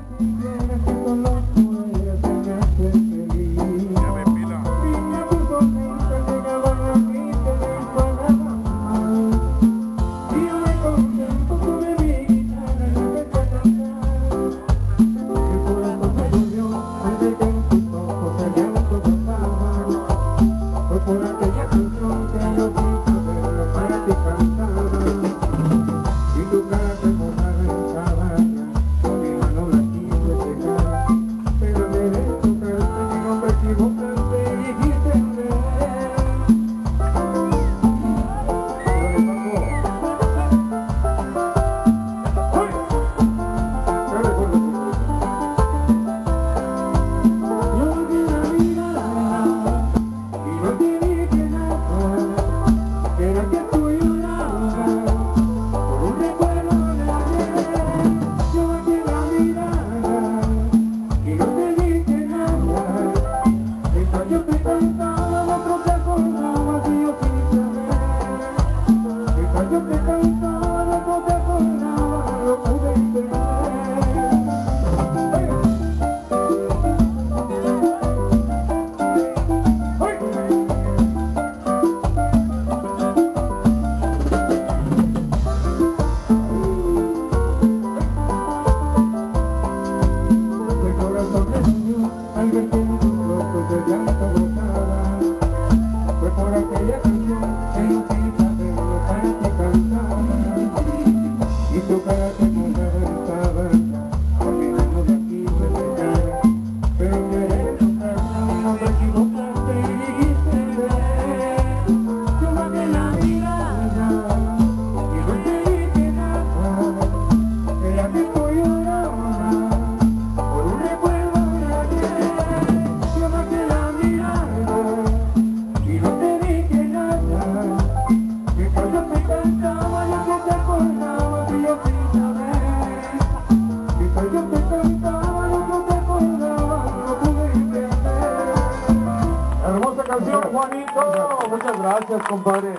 Juanito, muchas gracias, compadre.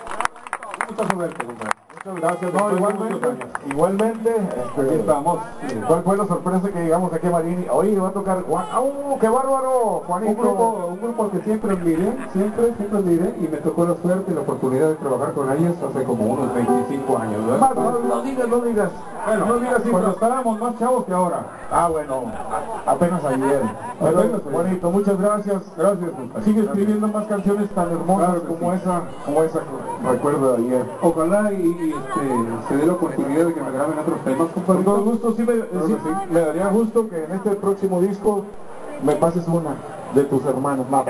Mucha suerte, compadre. Muchas gracias. No, igualmente, aquí estamos. ¿Cuál fue la sorpresa que llegamos aquí a Marini? Oye, va a tocar Juan. ¡Oh, qué bárbaro, Juanito! Un grupo que siempre admiré, siempre admiré, y me tocó la suerte y la oportunidad de trabajar con ellos hace como unos 25 años, ¿verdad? No digas. Bueno, no digas, cuando estábamos más chavos que ahora. Ah, bueno, apenas ayer. Pero, Juanito, muchas gracias. Gracias. Sigue escribiendo más canciones tan hermosas como esa recuerdo de ayer. Ojalá se dé la oportunidad de que me graben otros temas, compadre. Con todo gusto, sí, me daría gusto que en este próximo disco me pases una de tus hermanos. No,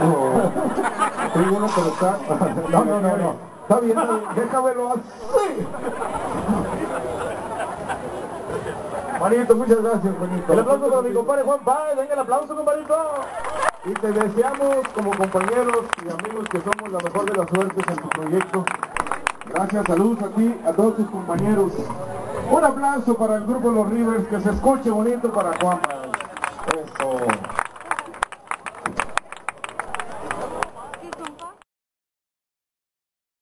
tengo uno, pero está... No. Está bien, déjamelo así. Juanito, muchas gracias, Juanito. El aplauso para mi compadre Juan Páez. Venga el aplauso, compadrito. Y te deseamos, como compañeros y amigos, que somos la mejor de las suertes en tu proyecto. Gracias, saludos a ti, a todos tus compañeros. Un aplauso para el grupo Los Rivers, que se escuche bonito para Juan Páez. Eso.